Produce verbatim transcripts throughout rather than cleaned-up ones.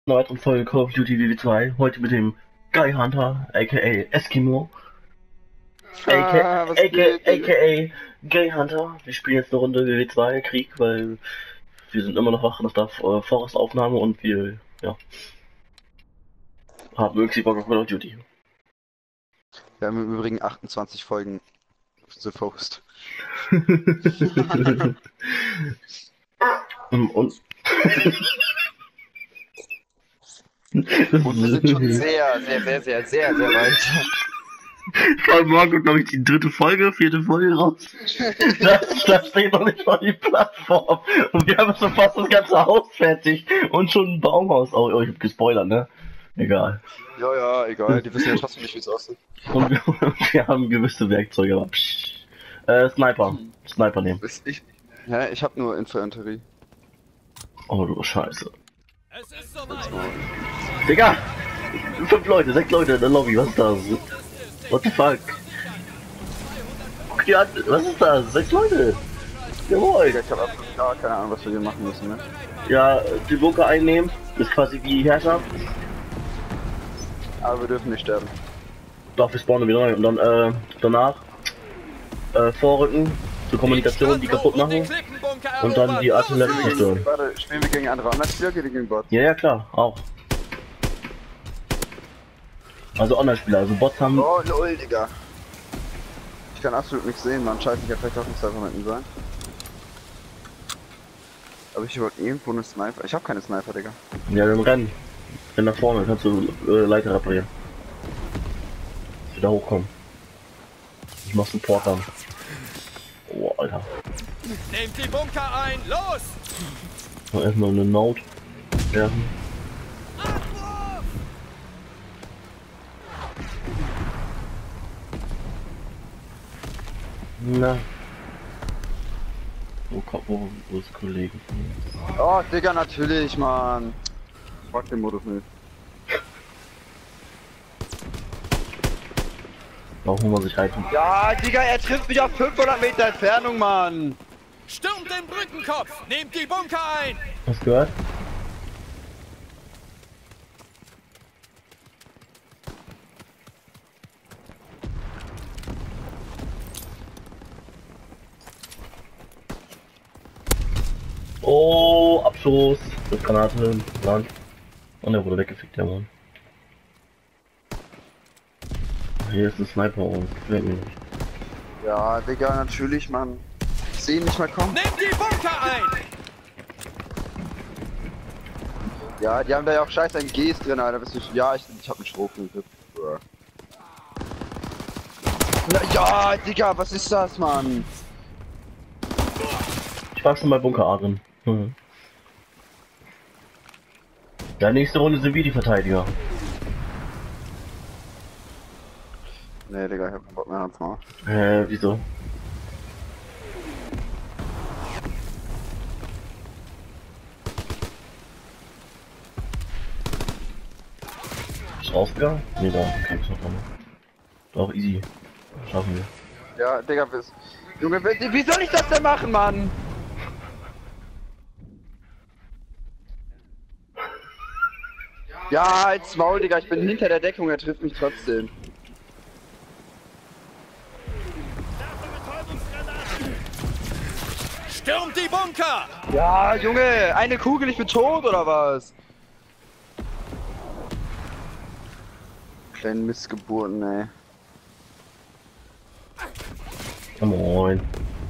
Einer weiteren Folge Call of Duty W W zwei. Heute mit dem Guy Hunter, aka Eskimo, aka, Ah, was aka, geht? aka Guy Hunter. Wir spielen jetzt eine Runde W W zwei Krieg, weil wir sind immer noch wach nach der äh, Forest-Aufnahme und wir, ja, haben irgendwie Bock auf Call of Duty. Wir haben im Übrigen achtundzwanzig Folgen The Post. und, und Und wir sind schon sehr, sehr, sehr, sehr, sehr, sehr weit. Vor allem morgen kommt, glaube ich, die dritte Folge, vierte Folge raus. Das, das steht noch nicht mal die Plattform. Und wir haben schon fast das ganze Haus fertig. Und schon ein Baumhaus. Oh, oh ich hab gespoilert, ne? Egal. Ja, ja, egal. Die wissen ja trotzdem nicht, wie es aussieht. Und wir, wir haben gewisse Werkzeuge, aber psch. Äh, Sniper. Sniper nehmen. Ich, ja, ich hab nur Infanterie. Oh, du Scheiße. Es ist soweit. Digga! Fünf Leute, sechs Leute in der Lobby, was ist das? What the fuck? Guck dir an, was ist das? Sechs Leute! Jawohl! Ich hab absolut gar keine Ahnung, was wir hier machen müssen, ne? Ja, die Bunker einnehmen, ist quasi wie Herrschaft. Aber wir dürfen nicht sterben. Doch, wir spawnen wieder neu und dann, äh, danach, äh, vorrücken, zur Kommunikation, die kaputt machen und dann die Artillerie zerstören. Warte, spielen wir gegen andere Online-Spieler oder gegen Bots? Ja, ja, klar, auch. Also Online-Spieler, also Bots haben... Oh, lol, Digga. Ich kann absolut nichts sehen, man. Scheiße, ich kann vielleicht auch ein Sniper mit ihm sein. Aber ich wollte irgendwo eine Sniper. Ich habe keine Sniper, Digga. Ja, wir rennen. Renn nach vorne, kannst du äh, Leiter reparieren. Wieder hochkommen. Ich mach Support an. Oh, Alter. Nehmt die Bunker ein, los! Mal erstmal eine Note werfen. Na. Wo kommt, wo, wo ist Kollege? Oh, Digga, natürlich, Mann. Fuck den Modus nicht. Warum muss man sich halten? Ja, Digga, er trifft mich auf fünfhundert Meter Entfernung, Mann. Stürmt den Brückenkopf! Nehmt die Bunker ein! Hast du gehört? Oh, Abschuss. Das Granate, Land. Und er wurde weggefickt, der Mann. Hier ist ein Sniper und gefällt mir nicht. Ja, Digga, natürlich, Mann. Ich seh ihn nicht mal kommen. Nehmt die Bunker ein! Ja, die haben da ja auch scheiß M Gs drin, Alter. Bist du, ja, ich, ich hab einen Schrotflinte. Ja, Digga, was ist das, Mann? Ich war schon bei Bunker A drin. Mhm. Ja, nächste Runde sind wir die Verteidiger. Nee, Digga, ich hab keinen Bock mehr ans Mal. Äh, wieso? Ist rausgegangen? Nee, da, okay, ist noch dran. Doch, easy. Schaffen wir. Ja, Digga, bis. Junge, wie, wie soll ich das denn machen, Mann? Ja, als Maul, Digga, ich bin hinter der Deckung, er trifft mich trotzdem. Stürmt die Bunker! Ja, Junge, eine Kugel, ich bin tot, oder was? Kleine Missgeburten, ey. Ja, moin.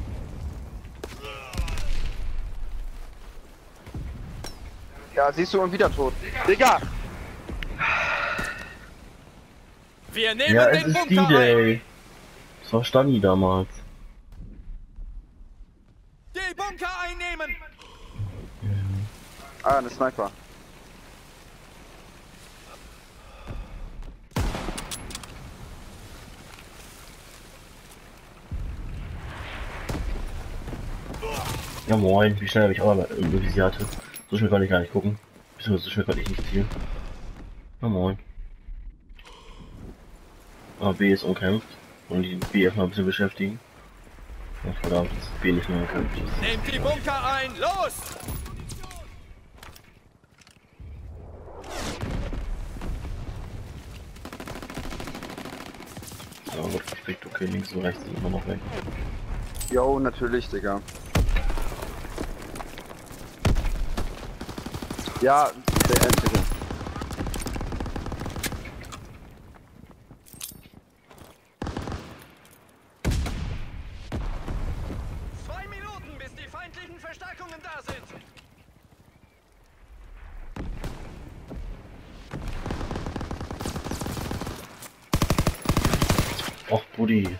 Ja, siehst du, und wieder tot. Digga! Wir nehmen Ja, es den ist Bunker ein! D-Day. Das war Stani damals. Die Bunker einnehmen! Ah, eine Sniper. Ja moin, wie schnell habe ich auch mal im Visier hatte. So schnell kann ich gar nicht gucken. Wieso, so schnell kann ich nicht zielen. Ja moin. A B ist umkämpft. Und die B erstmal ein bisschen beschäftigen. Ja, verdammt, das B nicht mehr umkämpft ist. Nehmt die Bunker ein, los! Ja, wird verfickt, okay, links und rechts sind immer noch weg. Jo, natürlich, Digga. Ja, der End, Digga. Zwei Minuten, bis die feindlichen Verstärkungen da sind. Och, Buddy.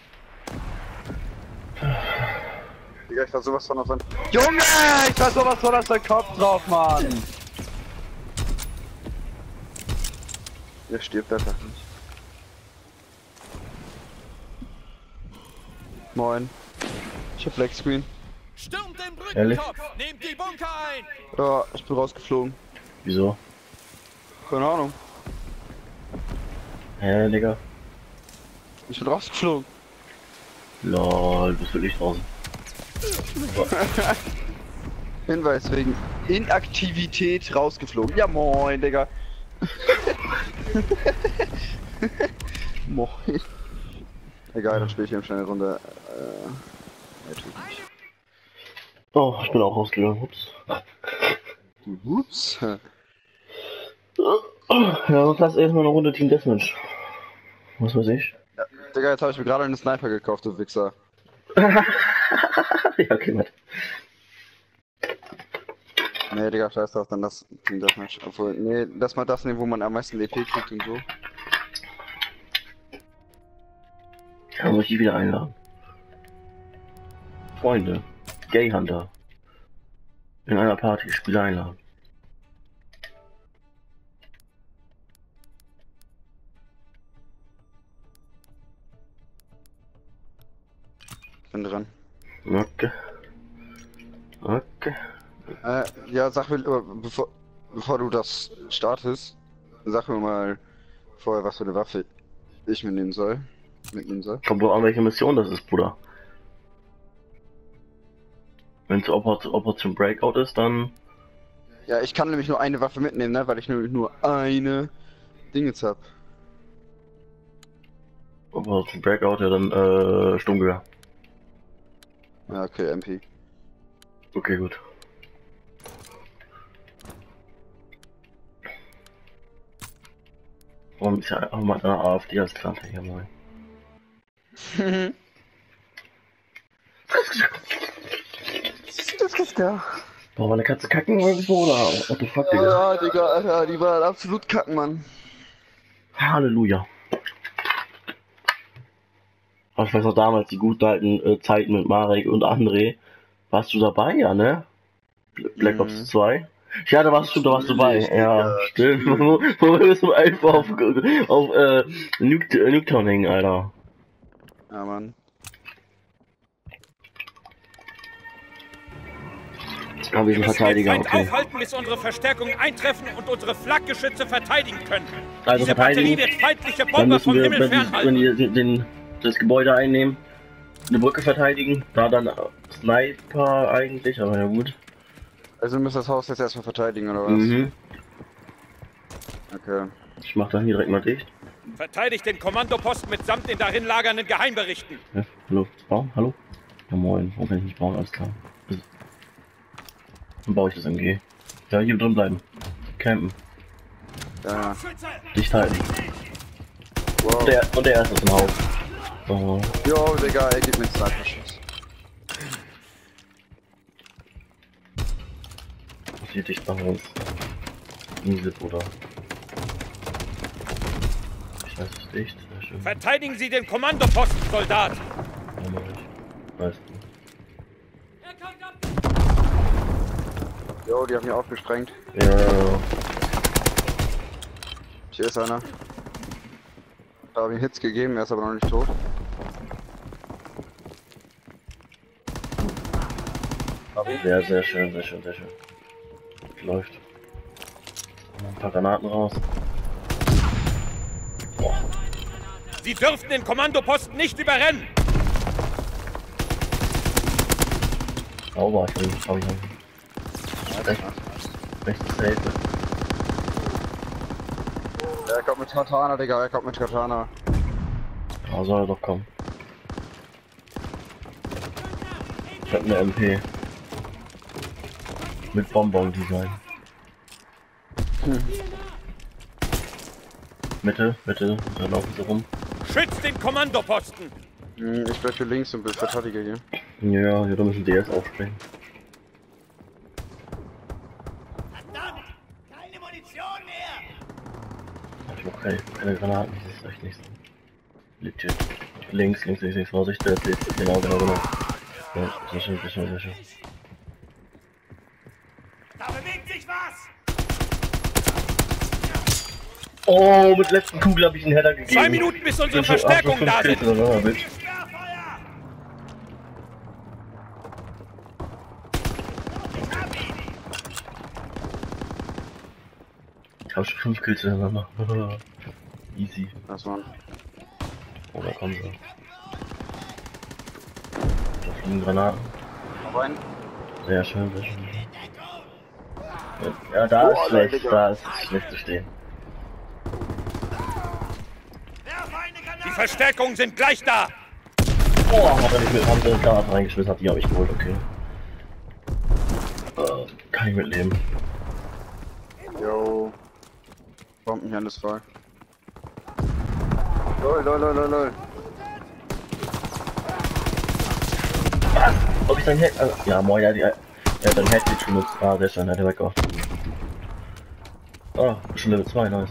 Digga, ich war sowas von auf seinen... Junge! Ich war sowas von auf seinen Kopf drauf, Mann! Der stirbt einfach nicht. Moin. Ich hab Black Screen. Stürmt den Ehrlich? Brückenkopf! Nehmt die Bunker ein! Ja, ich bin rausgeflogen. Wieso? Keine Ahnung. Hä, Digga? Ich bin rausgeflogen. Lol, bist du wirklich draußen? Hinweis wegen Inaktivität rausgeflogen. Ja moin, Digga. Moin. Egal, dann spiele ich eben schnell eine Runde. Äh, natürlich nicht. Oh, ich bin auch rausgegangen, ups. Ups. Ja, sonst lass erstmal eine Runde Team Deathmatch. Was weiß ich? Ja, Digga, jetzt habe ich mir gerade einen Sniper gekauft, du Wichser. Ja, okay, warte. Nee, Digga, scheiß drauf, dann das Team Deathmatch. Obwohl, nee, lass mal das nehmen, wo man am meisten D P kriegt und so. Ja, muss ich die wieder einladen. Freunde. Gay Hunter. In einer Party, Spieler einladen. Bin dran. Okay. Okay. Äh, ja, sag mir, äh, bevor, bevor du das startest, sag mir mal vorher, was für eine Waffe ich mitnehmen soll. Mitnehmen soll. Kommt doch an, welche Mission das ist, Bruder. Wenn es Operation Breakout ist, dann... Ja, ich kann nämlich nur eine Waffe mitnehmen, ne, weil ich nämlich nur eine Dingens hab. Operation Breakout, ja dann, äh, Sturmgewehr. Ja, okay, M P. Okay, gut. Warum ist ja einfach mal eine A F D als Kante hier mal? Das ist ja. Boah, meine Katze kacken irgendwo oder? What the fuck, Digga? Ja, Digga, Alter, die war absolut kacken, Mann. Halleluja. Aber ich weiß noch damals, die guten alten äh, Zeiten mit Marek und André. Warst du dabei, ja, ne? Black Ops Mhm. zwei? Ja, da warst du, da warst du dabei. Natürlich, Ja, Digga. stimmt. Wo wo wir so einfach auf, auf äh, Nuke, äh, Nuketown hängen, Alter. Ja, Mann. Aber wir sind Wir müssen den Verteidiger, Feind okay. aufhalten, bis unsere Verstärkungen eintreffen und unsere Flakgeschütze verteidigen können. Also Diese Batterie verteidigen. wird feindliche Dann Bomber müssen vom wir, Himmel wenn, die, wenn fernhalten. die den, den, das Gebäude einnehmen, eine Brücke verteidigen, da dann Sniper eigentlich, aber ja gut. Also, wir müssen das Haus jetzt erstmal verteidigen, oder was? Mhm. Okay. Ich mach dann hier direkt mal dicht. Verteidigt den Kommandoposten mitsamt den darin lagernden Geheimberichten. Ja, hallo, bauen, hallo? Ja moin, warum kann ich nicht bauen, alles klar. Dann baue ich das M G. Ja, hier drin bleiben. Campen. Ja. Dicht halten. Wow. Und der, und der erste ist im Haus. So. Jo, Digga, er gibt mir einen Sniper-Schuss. Hier dicht bei uns. Insel, Bruder. Ich weiß es dicht, sehr schön. Verteidigen Sie den Kommandoposten, Soldat. Ja, mach ich. Weißt du. Jo, die haben hier aufgesprengt. Ja. Hier ist einer. Da habe ich Hits gegeben, er ist aber noch nicht tot. Sehr, sehr schön, sehr schön, sehr schön. Läuft. Ein paar Granaten raus. Boah. Sie dürften den Kommandoposten nicht überrennen. Sauber, ich will nicht, hab ich nicht. Rechts, rechts safe. Er kommt mit Katana, Digga, er kommt mit Katana. Ah, soll er doch kommen. Ich hab eine M P. Mit Bonbon-Design. Hm. Mitte, Mitte, da laufen sie rum. Schützt den Kommandoposten! Hm, ich bleib hier links und bin Verteidiger hier. Ja, hier da müssen D S aufspringen. Verdammt! Keine Munition mehr! Ich hab keine, keine Granaten, das ist echt nicht so. Legit. Links, links, links, links, Vorsicht, der ist genau, genau, genau. Ja, sehr schön, sehr schön, sehr schön. Da bewegt sich was! Oh, mit letzten Kugel habe ich einen Header gegeben. Zwei Minuten bis unsere Verstärkungen da sind. Sperrfeuer! Ich hab schon fünf Kills hintereinander. Easy. Das waren. Oh, da kommen sie. Da fliegen Granaten. Rein. Sehr schön, sehr schön. Ja, da ist Oh, schlecht, Digga. da ist schlecht zu stehen. Die Verstärkungen sind gleich da! Oh, hat er nicht mit, haben sie Granaten reingeschmissen, hat die habe ich geholt, okay. Äh, kann ich mitleben. Yo. Bomben hier alles frei. Lol, lol, lol, lol, lol. Was? Ob ich sein Head... Also, ja, moin, ja, die... Er hat sein Head jetzt benutzt. Ah, sehr schön, hat er weggehofft. Ah, schon Level zwei, nice.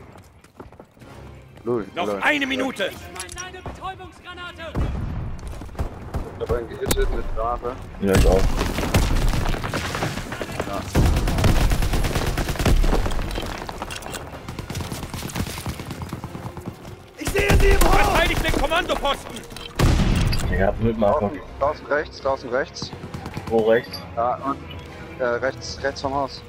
Lol, Noch lol. eine Minute! Eine Betäubungsgranate! Ich hab einen gehittet mit Grave. Ja, ich auch. Ich sehe sie im Hof! Verteidigt den Kommandoposten! Ich hab mit Marco. Draußen, draußen rechts, draußen rechts. Wo rechts? Ja, und äh, rechts, rechts vom Haus.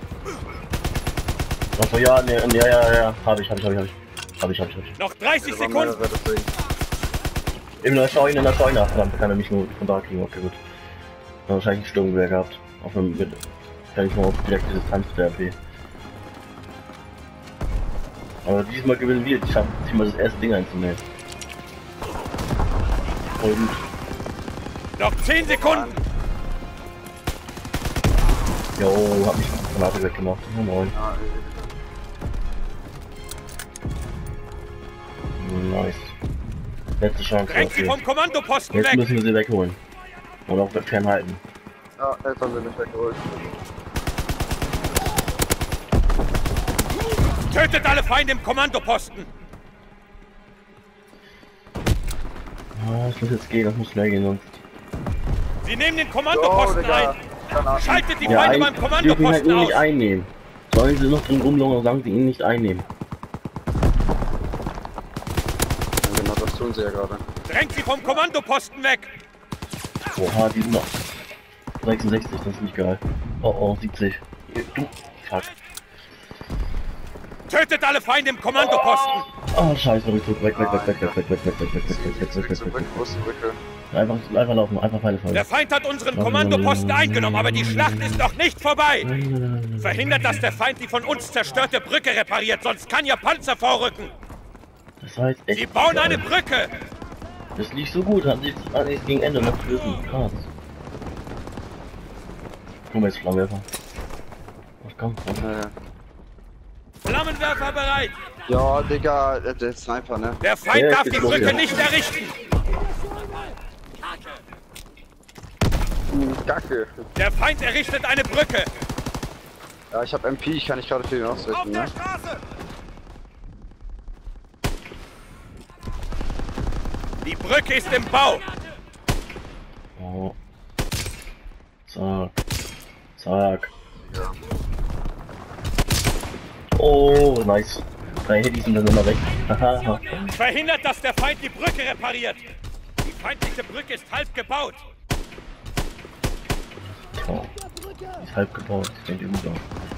Achso, ja, ne, ja, ja, ja. Hab ich, hab ich, hab ich, hab ich. Hab ich, hab ich, hab ich. Noch dreißig Da waren Sekunden! mehrere, deswegen. In der Scheune, in der Scheune. Verdammt, kann er mich nur von da kriegen, okay, gut. Dann wahrscheinlich ein Sturmgewehr gehabt. Auf einem, mit, kann ich mal auf direkte Distanz der R P. Aber diesmal gewinnen wir, ich schaffen mal das erste Ding einzunehmen. Voll gut. Noch zehn Sekunden! Jo, hab mich von Granate weggemacht. Oh moin. Ja, Nice. Letzte Chance. Drängt sie Okay. vom Kommandoposten Jetzt weg! müssen wir sie wegholen. Und auch fernhalten. ja, jetzt haben sie mich weggeholt. Tötet alle Feinde im Kommandoposten! Ah, das muss jetzt gehen, das muss schnell gehen, sonst. Sie nehmen den Oh, Kommandoposten Digga. ein! Granaten. Schaltet die Ja, Feinde ein, beim die dürfen ihn halt Kommandoposten nur nicht aus! einnehmen. Sollen sie noch drin rumlungern und sagen sie ihn nicht einnehmen. Ja, genau, das tun sie ja gerade. Drängt sie vom Kommandoposten weg! Oha, die sind noch sechsundsechzig, das ist nicht geil. Oh oh, siebzig. Du, fuck. Tötet alle Feinde im Kommandoposten! Oh, scheiße, Rückzug, weg, weg, weg, weg, weg, weg, weg, weg, weg, weg, weg, weg, weg, weg, Zurück, weg, zurück, weg, wo ist die Brücke? Einfach, einfach laufen, einfach Pfeile fallen. Der Feind hat unseren Kommandoposten eingenommen, aber die Schlacht ist noch nicht vorbei! Verhindert, dass der Feind die von uns zerstörte Brücke repariert, sonst kann ihr Panzer vorrücken! Das war jetzt echt Sie bauen geil. eine Brücke! Das lief so gut, hat sich eigentlich gegen Ende noch flöten. Krass. Guck mal jetzt Flammenwerfer. Was kommt? Äh, Flammenwerfer bereit! ja, Digga, der, der Sniper, ne? Der Feind Ja, darf ist die los, Brücke ja. nicht errichten! Hm, Kacke. Der Feind errichtet eine Brücke! Ja, ich hab M P, ich kann nicht gerade für ihn ausrichten, ne? Straße! Die Brücke ist im Bau! Oh. Zack. Zack. Oh, nice. Drei Hitties sind dann immer weg. Haha. Verhindert, dass der Feind die Brücke repariert! Die feindliche Brücke ist halb gebaut! Oh. Die ist halb gebaut. Ich denke über.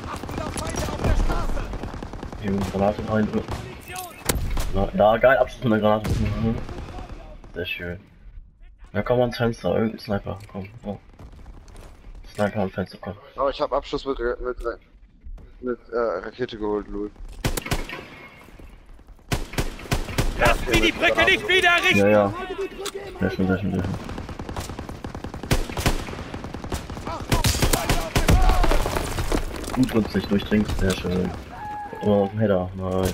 Hier Granate rein. Na, ja, geil, Abschluss mit der Granate. Mhm. Sehr schön. Ja, komm mal ans Fenster, irgendein Sniper. Komm. Oh. Sniper am Fenster, komm. Oh, ich hab Abschluss mit, mit, mit äh, Rakete geholt, Lul. Lassen Sie die Brücke nicht wieder errichten! Ja, ja. Sehr schön, sehr schön, sehr schön. Gut rützig durchdringt, sehr schön. Immer auf dem Header, nice.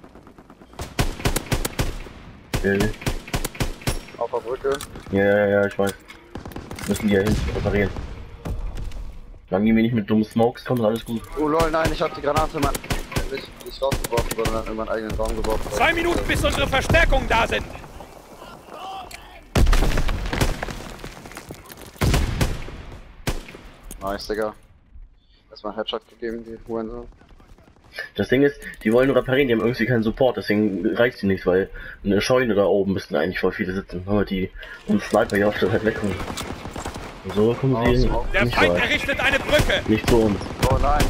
Okay. Auf der Brücke. Ja, ja, ja, ich weiß. Müssen die ja hin reparieren. Solange die mir nicht mit dummen Smokes kommen, ist alles gut. Oh lol, nein, ich hab die Granate mal nicht, nicht rausgeworfen, sondern in meinen eigenen Raum geworfen. Zwei Minuten, bis unsere Verstärkungen da sind. Nice, Digga. Erstmal einen Headshot gegeben, die Hurensohn. Das Ding ist, die wollen nur reparieren, die haben irgendwie keinen Support, deswegen reicht sie nicht, weil eine Scheune da oben müssten eigentlich voll viele sitzen, aber die und Sniper hier auf der Zeit wegkommen. Und so kommen Oh, sie so. Der nicht Feind weit. errichtet eine Brücke. Nicht zu uns. Oh nein.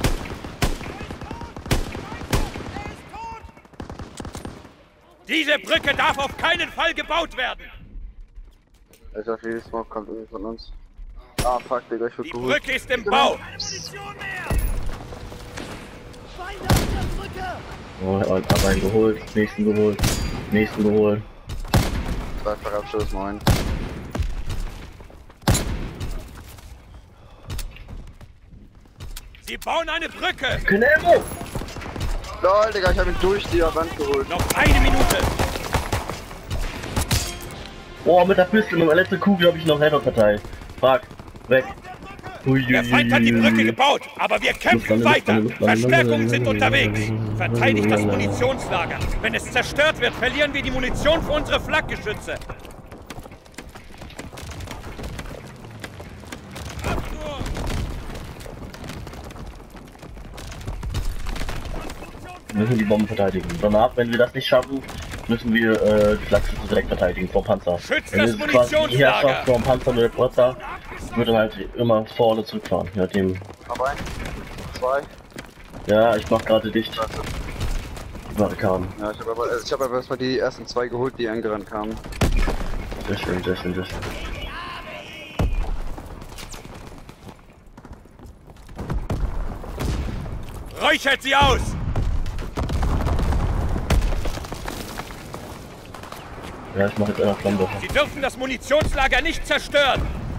Diese Brücke darf auf keinen Fall gebaut werden. Ich hab viel Smoke kommt irgendwie von uns. Ah fuck, Digga, ich Die wird geholt. Brücke ist im Bau. Munition mehr! Feinde auf der Brücke! Oh, hab einen geholt, nächsten geholt, nächsten geholt. Zweifacher Abschuss, moin. Sie bauen eine Brücke. Keine Ammo! Lol, Digga, ich hab ihn durch die Wand geholt. Noch eine Minute. Oh, mit der Pistole, mit der letzten Kugel habe ich noch Header verteilt. Fuck, weg. Ui, Der Feind hat die Brücke gebaut, aber wir kämpfen Luftwaffe, weiter. Luftwaffe, Luftwaffe, Verstärkungen sind Luftwaffe, unterwegs. Luftwaffe, Verteidigt das Luftwaffe. Munitionslager. Wenn es zerstört wird, verlieren wir die Munition für unsere Flakgeschütze. Wir müssen die Bomben verteidigen. Danach, wenn wir das nicht schaffen, müssen wir äh, die Flakgeschütze direkt verteidigen vom Panzer. Schützt Wenn das es quasi die Munitionslager. Herrschaft vom Panzer mit der Panzer, wird dann halt immer vor oder zurückfahren. Je nachdem. Hab ein. Zwei. Ja, ich mach gerade dicht. Die Barrikaden. Ja, ich hab aber, ich hab aber erstmal die ersten zwei geholt, die angerannt kamen. Sehr schön, sehr schön, sehr schön. Räuchert sie aus. Ja, ich mach jetzt einer Flamme. Sie dürfen das Munitionslager nicht zerstören.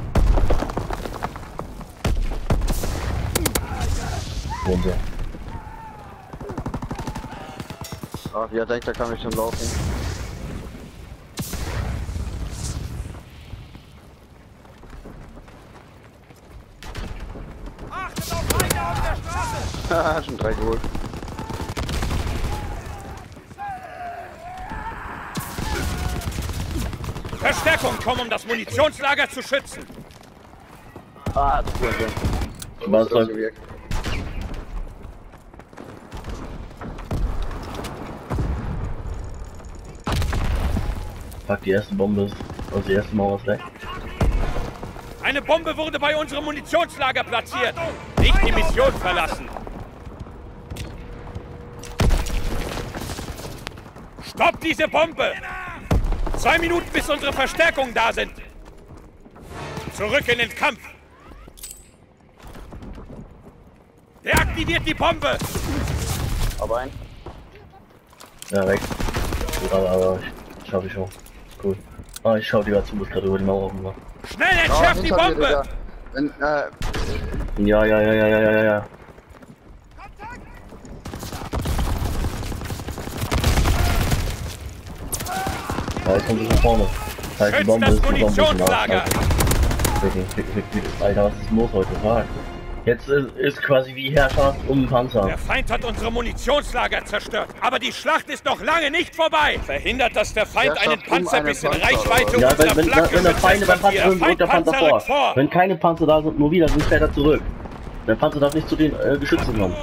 Runter. Ah, wie er denkt, da kann ich schon laufen. Achtet auf Feinde auf der Straße! Haha, schon drei geholt. Verstärkung kommen, um das Munitionslager zu schützen. Ah, das ist gut. Was soll- Fuck, die erste Bombe ist. Also die erste Mauer ist weg. Eine Bombe wurde bei unserem Munitionslager platziert. Nicht die Mission verlassen. Stopp diese Bombe! Zwei Minuten, bis unsere Verstärkungen da sind. Zurück in den Kampf. Deaktiviert die Bombe. Aber ein. Ja, weg. Aber, aber ich schaffe ich schon. Cool. Ah, ich schau dir gerade zu, bis gerade über die Mauer rüber. Schnell Oh, entschärft die hinter mir, Bombe. Digga. Wenn, äh, Ja, ja, ja, ja, ja, ja, ja, ja. Ja, jetzt kommt sie von vorne. Das heißt, die Schützt Bombe das ist die Bombe ist Munitionslager. Alter, was ist los heute? Fuck. Jetzt ist, ist quasi wie Herrschaft um den Panzer. Der Feind hat unsere Munitionslager zerstört. Aber die Schlacht ist noch lange nicht vorbei. Verhindert, dass der Feind Herrschaft einen um Panzer einen bis in Panzer, Reichweite oder? Ja, unserer wenn, wenn, Flagge wenn der Feinde beim Panzer sind, rückt der Panzer Feindpanzer vor. rückt vor. Wenn keine Panzer da sind, nur wieder, sind fährt er zurück. Der Panzer darf nicht zu den äh, Geschützen kommen.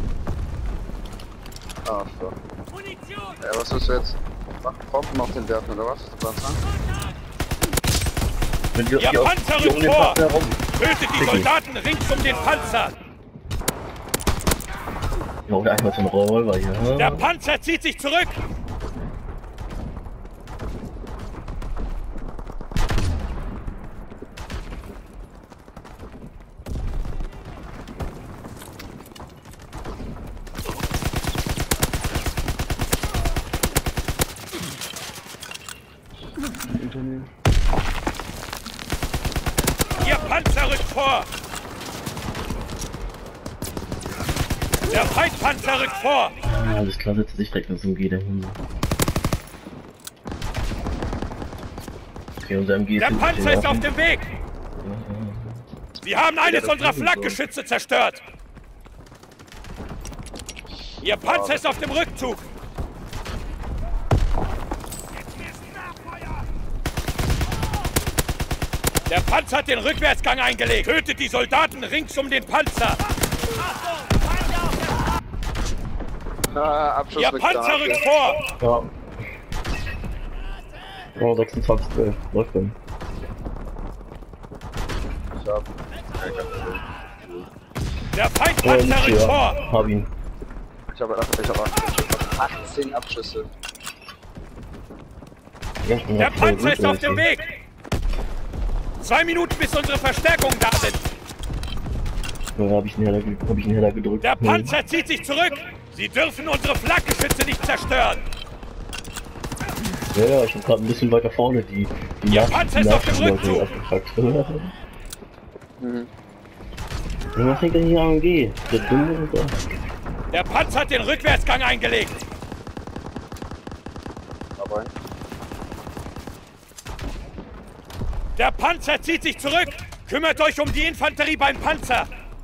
ah, so. Munition! Ja, was willst du jetzt? Mach Bomben auf den werfen, oder was? Du kannst, ne? Wenn die, Ihr die, auf- Panzer die um rückt den vor. Panzer herum. Tötet die Soldaten rings um den Panzer. Ja, oder einmal so ein Revolver hier. Der Ja. Panzer zieht sich zurück. mir. Ihr Panzer rückt vor! Der Feindpanzer rückt vor! Ah, alles klar, setzt sich direkt ins M G dahin. Okay, unser M G ist Der Panzer ist auf dem Weg! Sie haben eines unserer Flakgeschütze zerstört! Ihr Panzer ist auf dem Rückzug! Der Panzer hat den Rückwärtsgang eingelegt! Tötet die Soldaten rings um den Panzer! Ah, Abschuss Ihr mit Panzer Granate. rückt vor! Ja. Oh, sechsundzwanzig, zwölf. Läuft dann. Ich hab. Ich hab Der Feindpanzer rückt vor! Hab ihn. Ich hab ich hab achtzehn Abschüsse. Der Panzer ist auf dem Weg! Zwei Minuten, bis unsere Verstärkungen da sind! Ja, hab ich einen Header, hab ich einen Header gedrückt. Der Panzer zieht sich zurück! Sie dürfen unsere Flakgeschütze nicht zerstören! Ja, ja, ich bin gerade ein bisschen weiter vorne, die, die Ihr Nach- Panzer die ist auf dem Nachrichtenleute Rückzug. abgefragt. Mhm. Ja, was denkt denn hier A M G? Der Dumme oder? Der Panzer hat den Rückwärtsgang eingelegt! Aber Der Panzer zieht sich zurück! Kümmert euch um die Infanterie beim Panzer!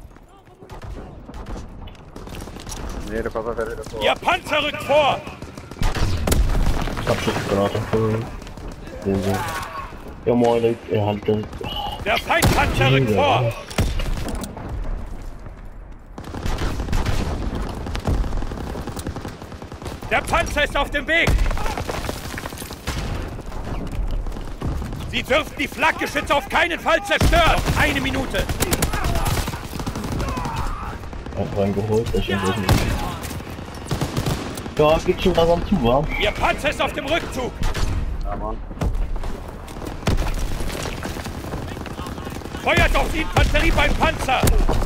nee, der Papa fährt wieder vor. Ihr Panzer rückt vor! Abschussgranate. So, so. Ja moin, er hat das. Der Feindpanzer rückt vor! Der Panzer ist auf dem Weg! Sie dürfen die Flakgeschütze auf keinen Fall zerstören! Noch eine Minute! Hat reingeholt, der schon durch. Ja, geht schon langsam zu, wa? Ihr Panzer ist auf dem Rückzug! Ja, Mann. Feuert auf die Infanterie beim Panzer!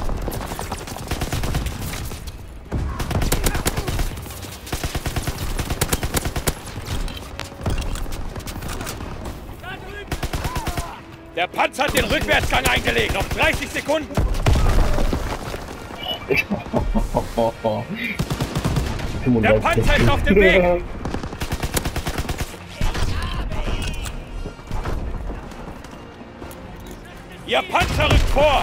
Der Panzer hat den Rückwärtsgang eingelegt! Noch dreißig Sekunden! Der Panzer ist auf dem Weg! Ihr Panzer rückt vor!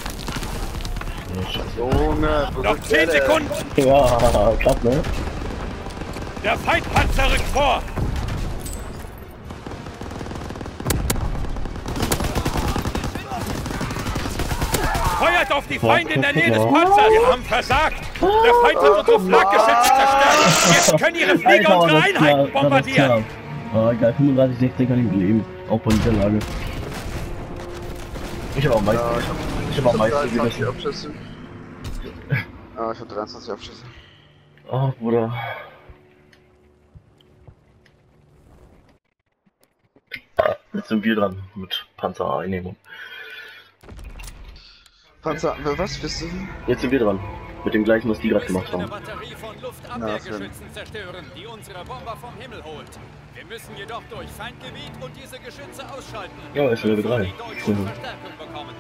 Junge, wo Noch sind zehn der denn? Sekunden! Ja, klappt, ne? Der Feindpanzer rückt vor! Feuert auf die Feinde in der Nähe des Panzers! Wir haben versagt! Der Feind hat unsere Flakgeschütze zerstört! Jetzt können ihre Flieger Alter, unsere das ist klar, Einheiten das ist bombardieren! klar. Ah, geil, fünfunddreißig, sechzehn kann ich leben. Auch bei dieser Lage. Ich hab auch am meisten. Ja, ich hab, ich hab am meisten dreiundzwanzig gemessen. Abschüsse. Ah, ich hab dreiundzwanzig Abschüsse. Ah, Bruder. Jetzt sind wir dran mit Panzer-Einnehmung. Panzer, was bist du? Jetzt sind wir dran. Mit dem gleichen, was die gerade gemacht eine haben. Batterie von Luftabwehrgeschützen zerstören, die unsere Bomber vom Himmel holt. Wir müssen jedoch durch Feindgebiet und diese Geschütze ausschalten. Ja, ist Level bevor drei. die Deutschen Mhm. Verstärkung bekommen.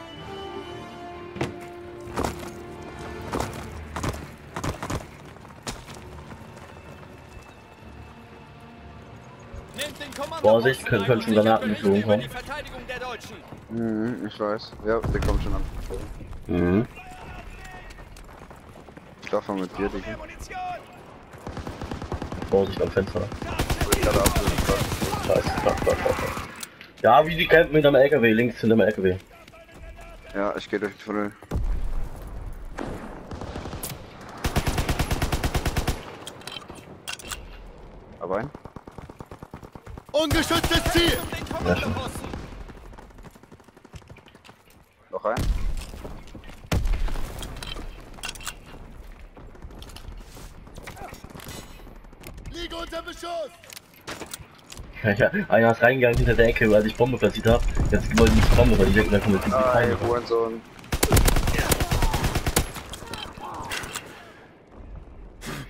Nehmt den Kommandoposten Vorsicht, können- ein können und schon sichert Granaten Berichte geflogen über kommen. die Verteidigung der Deutschen. Mhm, ich weiß. Ja, der kommt schon an. Mhm. Ich darf mal mit dir, Digga. Vorsicht am Fenster. Ich gerade abschüsse. Scheiße, fuck, fuck, fuck, fuck. Ja, wie die campen hinterm L K W, links hinterm L K W. Ja, ich geh durch den Tunnel. Aber ein? Ungeschütztes Ziel! Ja, schon. Noch ein? Liege unter Beschuss! Ja, einer ist reingegangen hinter der Ecke, als ich Bombe platziert habe. Jetzt wollte ich nicht kommen, weil die denken, da kommen jetzt die Ah, Feinde. ihr Hurensohn.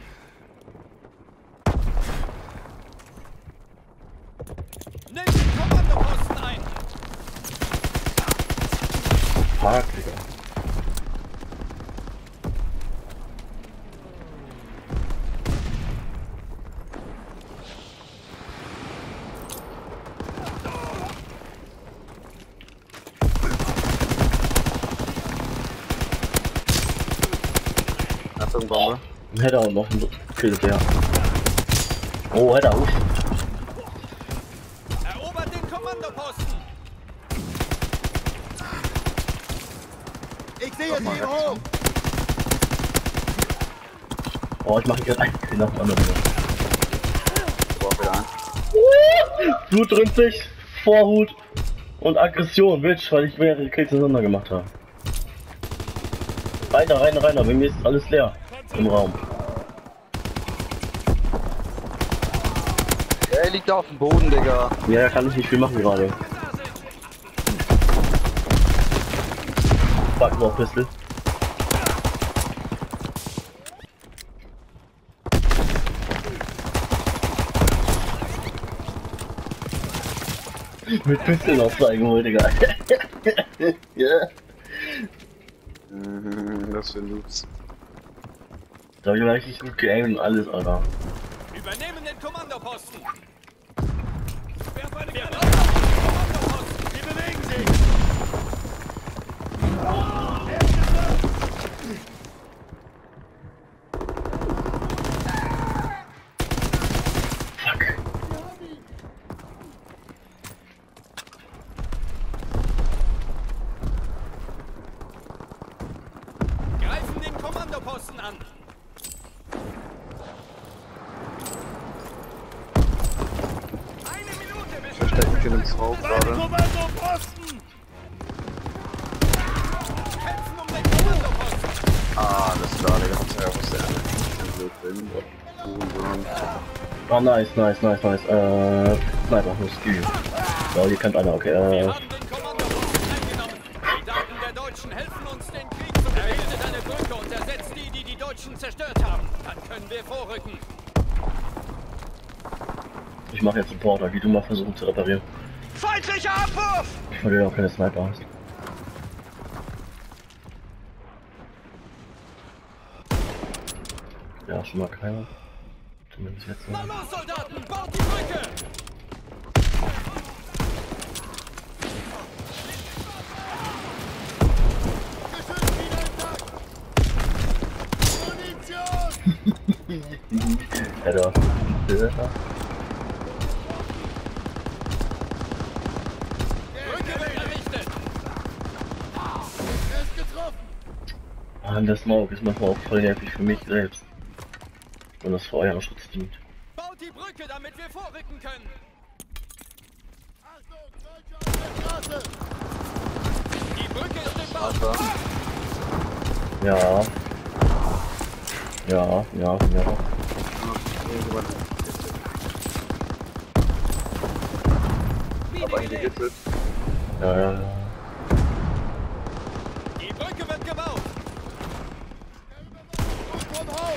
Nehmt den fuck, Digga. Achtung, Bombe. Ein Header und noch ein Kill, ja. Oh, Header, uff. Erobert den Kommandoposten! Ich sehe sie hoch! Oh, ich mache gerade einen Kill nach dem anderen. Boah, wieder ein. Blut drin sich, Vorhut und Aggression, Bitch, weil ich mehrere Kills hintereinander gemacht habe. Reiner, reiner, reiner, bei mir ist alles leer im Raum. Er liegt auf dem Boden, Digga. Ja, kann ich nicht viel machen gerade. Fuck, noch Pistol. Mit Pistol aufzeigen wollte, Digga. Ja. Was für Loops. Da hab ich aber richtig gut geaimt und alles, Alter. Übernehmen den Kommandoposten! Wer auf eine Wir Granate? brauchen den Kommandoposten! Sie bewegen sich! Fuck. Greifen den Kommandoposten an! Eine Minute bis Verstecken Kill im Smoke Meine gerade. Kommandoposten! Kämpfen um den Kommandoposten! Ah, alles klar, Digga. Ja, was der Blödsinn. Oh, nice, nice, nice, nice. Äh, Sniper, muss Skill. Ja, hier kennt einer, okay, Wir äh. haben den Kommandoposten eingenommen. Die Daten der Deutschen helfen uns, den Krieg zu gewinnen. Errichtet eine Brücke und ersetzt die, die die Deutschen zerstört haben. Dann können wir vorrücken. Ich mache jetzt einen Porter, wie du mal versuchen zu reparieren. Feindlicher Abwurf! Ich will ja auch keine Sniper hast. Ja, schon mal keiner. Zumindest jetzt Na noch. los, Soldaten, baut die Brücke! Geschütz wieder intakt! Munition! Ja, da. Brücke wird errichtet! Er ist getroffen! Mann, der Smoke ist manchmal auch voll nervig für mich selbst. Und das für euren Schutz dient. Baut die Brücke, damit wir vorrücken können! Achtung, Deutsche auf der Straße! Die Brücke ist im Bau! Alter. Ja. Ja, ja, ja. Aber gehittet. Ja, ja, ja. Die Brücke wird gebaut! Komm hoch!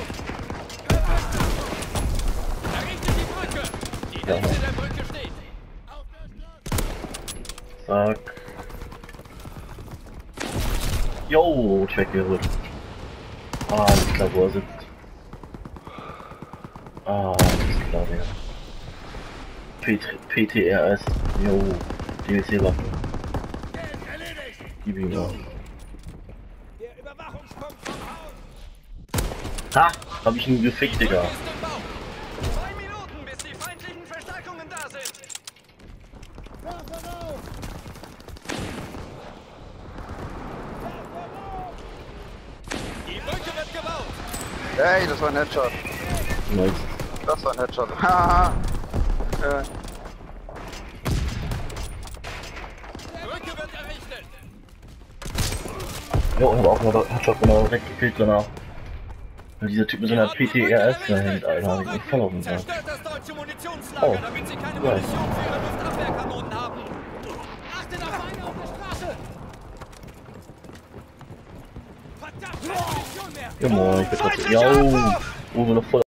Errichtet die Brücke! Die Ja. Hälfte der Brücke steht! Auf der Straße! Zack. Jo, check geholt. Ah, alles klar, wo er sitzt. Ah, alles klar, Digga. P T R S, jo, D L C-Waffen. Erledigt! Gib ihm mal. Der Überwachungspunkt vom Haus! Ha! Hab ich ihn gefickt, Digga. Ist im Bau! Zwei Minuten, bis die feindlichen Verstärkungen da sind! Werfen auf! Die Brücke wird gebaut! Ey, das war ein Headshot. Nice. Das war ein Headshot. Haha. äh, Brücke wird errichtet! Jo, ich hab auch mal Headshot genau weggekillt danach. Weil dieser Typ mit seiner P T R S da hängt, Alter, hab ich nicht voll auf den Sack. Zerstört das deutsche Munitionslager, Oh. damit sie keine Ja. Munition für ihre Luftabwehrkanonen haben! Achtet auf Feinde auf der Straße! Verdammt, keine Munition mehr! Ja moin, ich bin trotzdem. Jo, Uwe noch voll